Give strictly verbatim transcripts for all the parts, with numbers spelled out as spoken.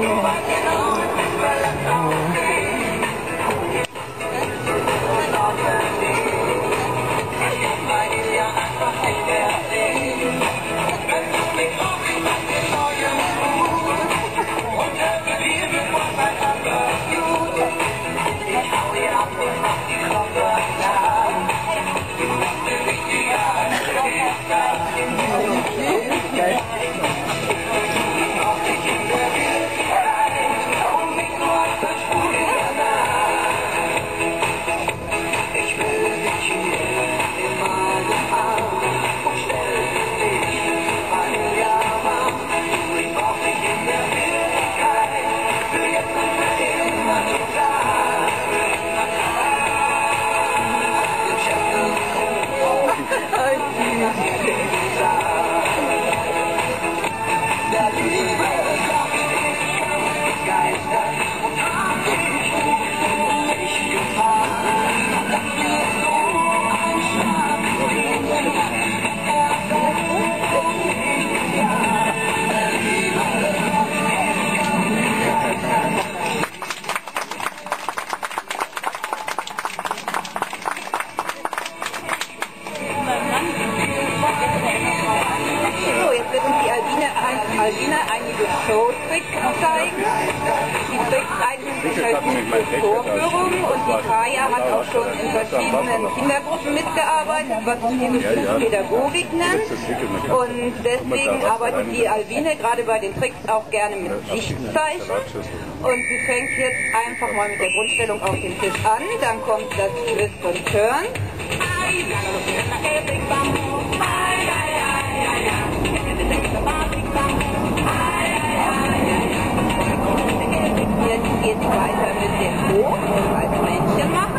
Albina einige Showtricks zeigen. Die Tricks eignen sich halt gut für Vorführungen und die Kaya hat auch schon in verschiedenen Kindergruppen mitgearbeitet, was sich die Pädagogik nennt. Und deswegen arbeitet die Albine gerade bei den Tricks auch gerne mit Lichtzeichen. Und sie fängt jetzt einfach mal mit der Grundstellung auf den Tisch an, dann kommt das Twist und Turn. Jetzt geht es weiter mit dem Hoch, als Männchen machen.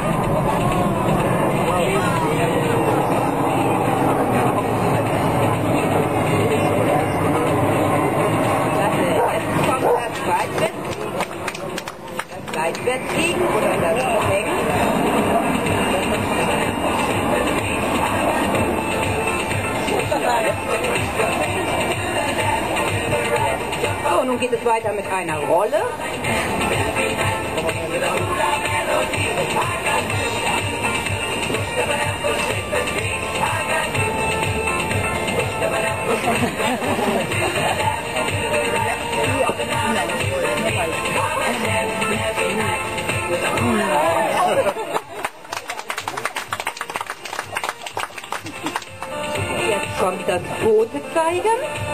Jetzt kommt das Seitwärtsliegen, das Seitwärtsliegen oder das Hängen. So, nun geht es weiter mit einer Rolle. Jetzt kommt das Boote zeigen.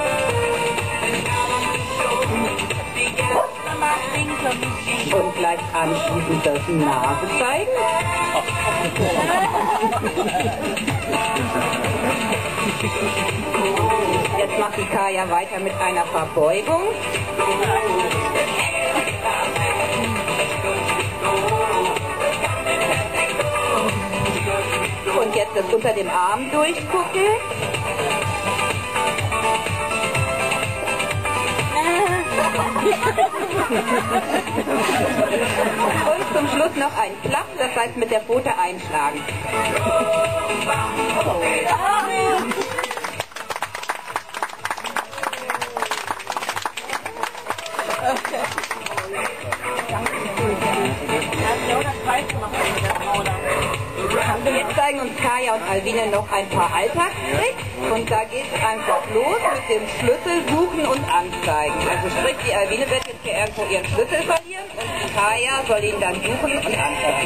Und gleich anschließend das Nase zeigen. Jetzt macht die Kaya weiter mit einer Verbeugung. Und jetzt das unter dem Arm durchgucken. Und zum Schluss noch ein Klapp, das heißt mit der Pfote einschlagen. Jetzt zeigen uns Kaya und Albine noch ein paar Alltagstricks und da geht es einfach los mit dem Schlüssel suchen und anzeigen. Also sprich, die Albine wird jetzt hier irgendwo ihren Schlüssel verlieren und die Kaya soll ihn dann suchen und anzeigen.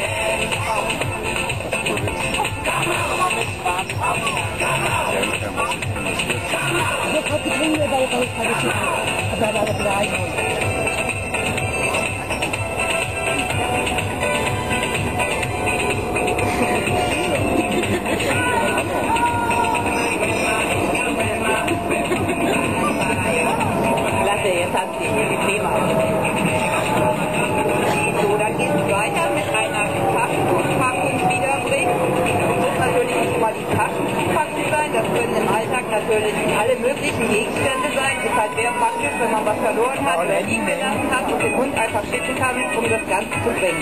Jetzt hat sie die Creme aufgenommen. So, dann geht es weiter mit einer Taschentuchpackung wiederbringen. Das muss natürlich nicht mal die Taschentuchpackung sein, das können im Alltag natürlich alle möglichen Gegenstände sein. Es ist halt sehr praktisch, wenn man was verloren hat oder liegen gelassen hat und den Hund einfach schicken kann, um das Ganze zu bringen.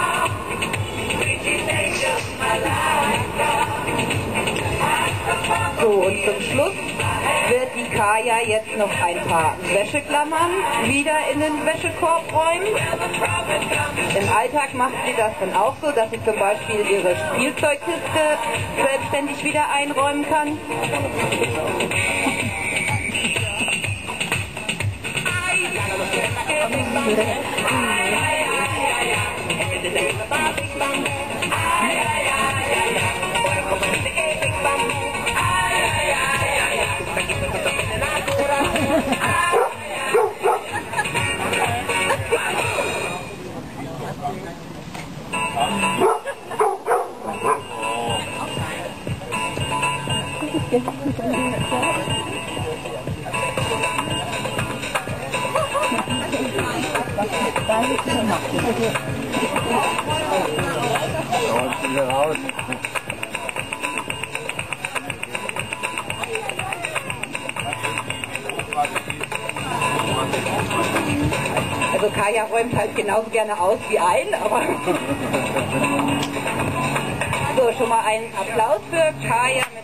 Malaika, So, und zum Schluss wird die Kaya jetzt noch ein paar Wäscheklammern wieder in den Wäschekorb räumen. Im Alltag macht sie das dann auch so, dass sie zum Beispiel ihre Spielzeugkiste selbstständig wieder einräumen kann. Also Kaya räumt halt genauso gerne aus wie ein, aber so, schon mal einen Applaus für Kaya.